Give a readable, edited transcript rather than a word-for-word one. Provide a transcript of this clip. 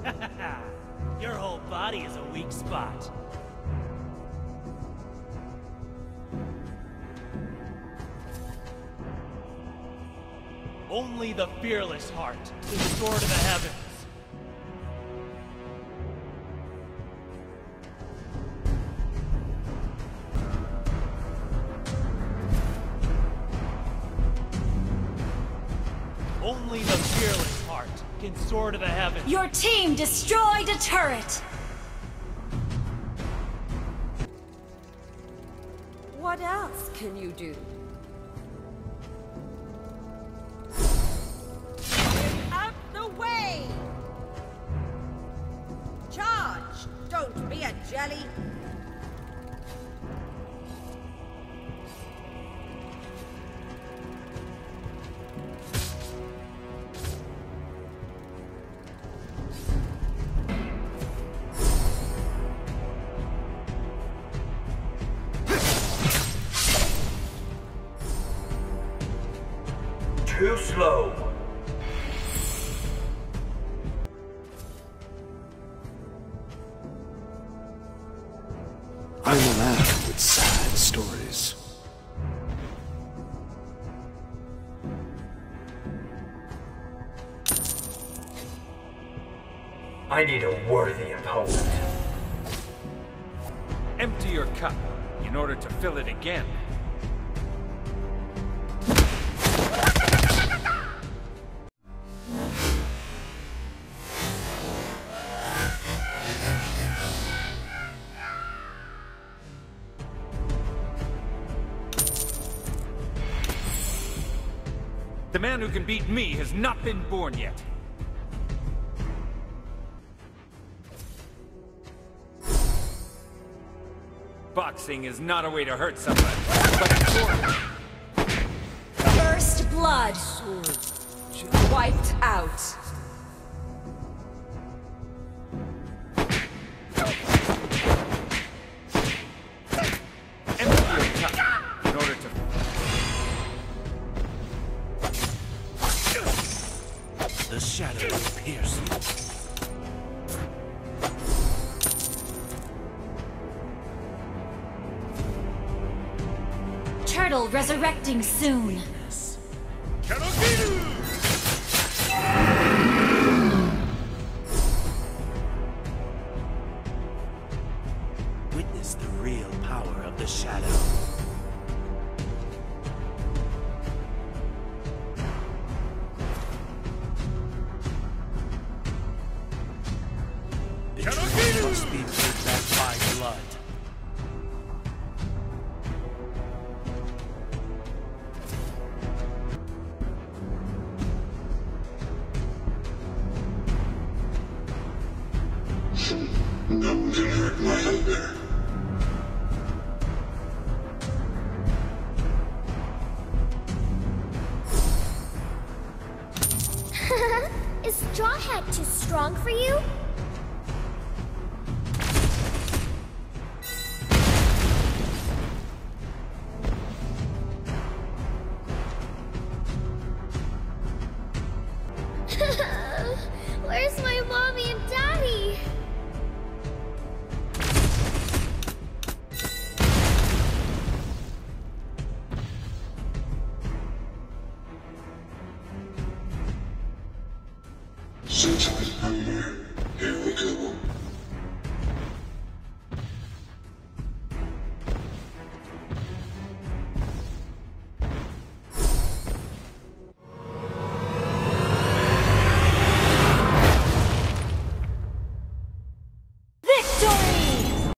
Your whole body is a weak spot. Only the fearless heart can soar to the heavens. Only the fearless heart can soar to the heavens. Your team destroyed a turret! What else can you do? Get out the way! Charge! Don't be a jelly! Too slow. I'm a man with sad stories. I need a worthy opponent. Empty your cup in order to fill it again. The man who can beat me has not been born yet. Boxing is not a way to hurt somebody, but it's First blood! Wiped out. empty your cup in order to... The shadow will pierce you. Turtle resurrecting soon. Witness the real power of the shadow. The truth must be paid back by blood. No one can hurt my hunger. Is Straw Hat too strong for you? Where's my mommy and daddy? Since I was younger,